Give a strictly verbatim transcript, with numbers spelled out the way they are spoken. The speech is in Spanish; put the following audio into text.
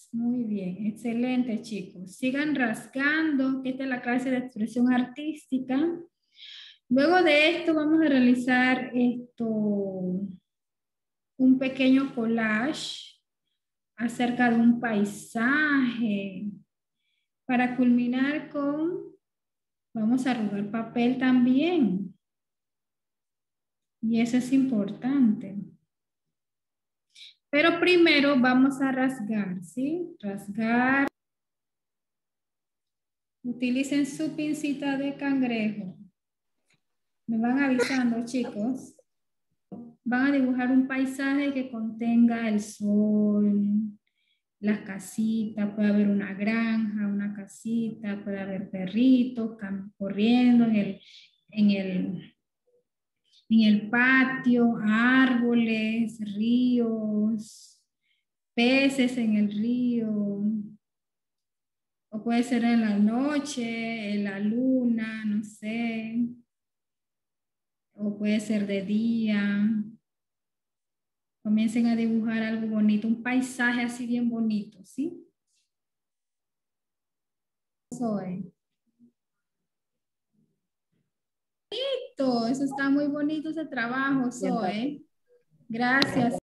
Muy bien, excelente chicos. Sigan rasgando, que esta es la clase de expresión artística. Luego de esto vamos a realizar esto, un pequeño collage acerca de un paisaje. Para culminar con, vamos a arrugar papel también. Y eso es importante. Pero primero vamos a rasgar, ¿sí? Rasgar. Utilicen su pincita de cangrejo. Me van avisando, chicos. Van a dibujar un paisaje que contenga el sol, las casitas, puede haber una granja, una casita, puede haber perritos corriendo en el, en el, en el patio, árboles, ríos, peces en el río, o puede ser en la noche, en la luna, no sé, o puede ser de día. Comiencen a dibujar algo bonito, un paisaje así bien bonito, ¿sí? Eso es. Eso está muy bonito ese trabajo, Bien, Zoe. Gracias.